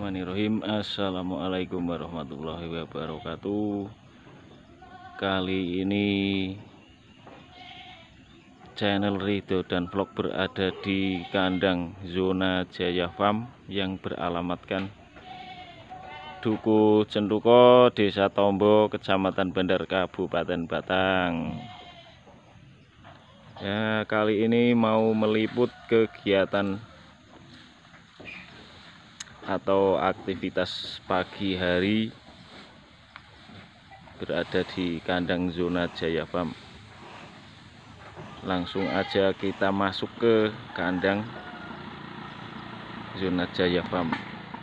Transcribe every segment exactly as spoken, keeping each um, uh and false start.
Bismillahirrahmanirrahim. Assalamualaikum warahmatullahi wabarakatuh. Kali ini channel Ridho dan Vlog berada di kandang zona Jaya Farm yang beralamatkan Duku Centuko, Desa Tombo, Kecamatan Bandar, Kabupaten Batang. Ya, kali ini mau meliput kegiatan atau aktivitas pagi hari berada di kandang zona Jaya Farm. Langsung aja kita masuk ke kandang zona Jaya Farm.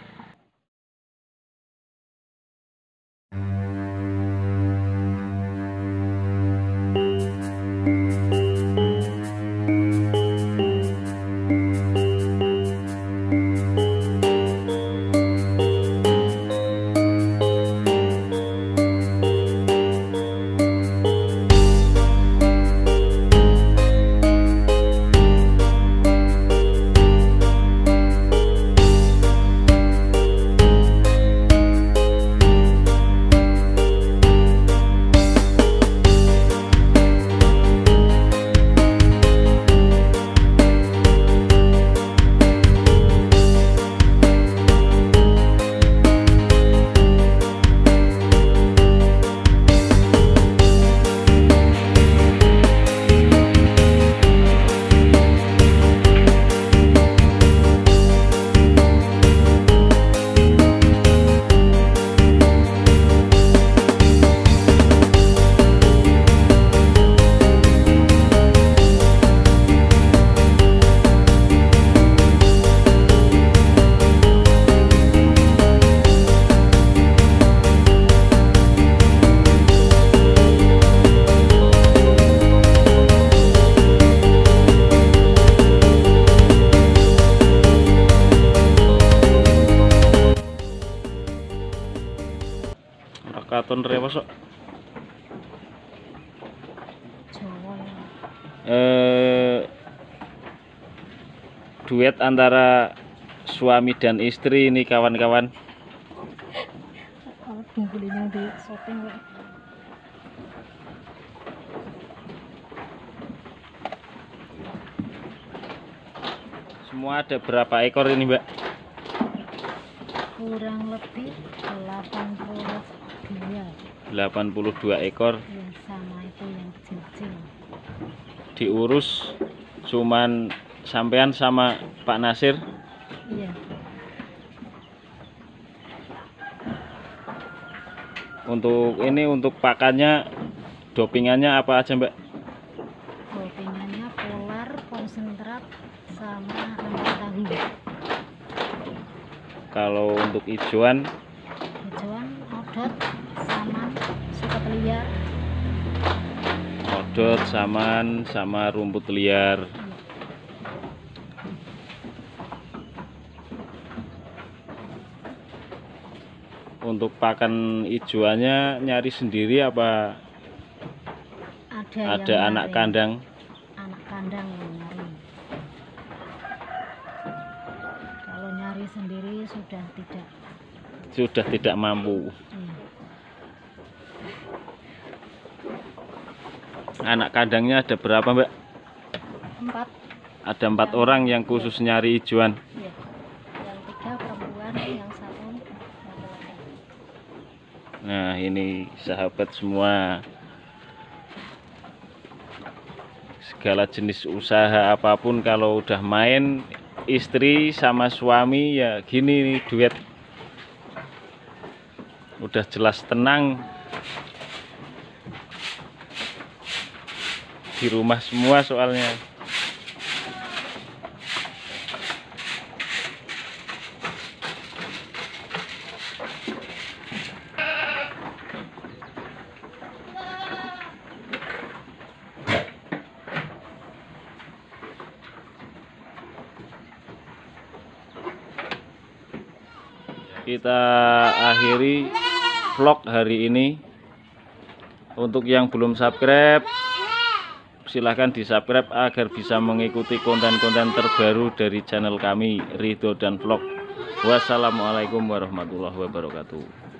Katon rewas kok. Eh, duet antara suami dan istri ini kawan-kawan. Di shopping, semua ada berapa ekor ini, Mbak? kurang lebih delapan puluh dua. delapan puluh dua ekor. Ya, sama itu yang kecil-kecil. Diurus cuman sampean sama Pak Nasir. Iya. Untuk ini untuk pakannya, dopingannya apa aja, Mbak? Dopingannya polar, konsentrat, sama ampas tahu. Kalau untuk hijauan, Hijauan, odot, saman, suket liar. odot, saman, sama rumput liar. Untuk pakan hijauannya nyari sendiri apa Ada, ada yang anak nyari. kandang? Anak kandang yang nyari. Kalau nyari sendiri sudah tidak. Sudah tidak mampu. Iya. Anak kandangnya ada berapa, Mbak? Empat. Ada empat orang yang khusus nyari hijauan. Iya. Yang tiga perempuan, yang satu laki-laki. Nah, ini sahabat semua, segala jenis usaha apapun kalau udah main istri sama suami ya gini nih, duet. Udah jelas tenang di rumah semua soalnya. Kita akhiri vlog hari ini. Untuk yang belum subscribe, silahkan di subscribe agar bisa mengikuti konten-konten terbaru dari channel kami Ridho dan Vlog. Wassalamualaikum warahmatullahi wabarakatuh.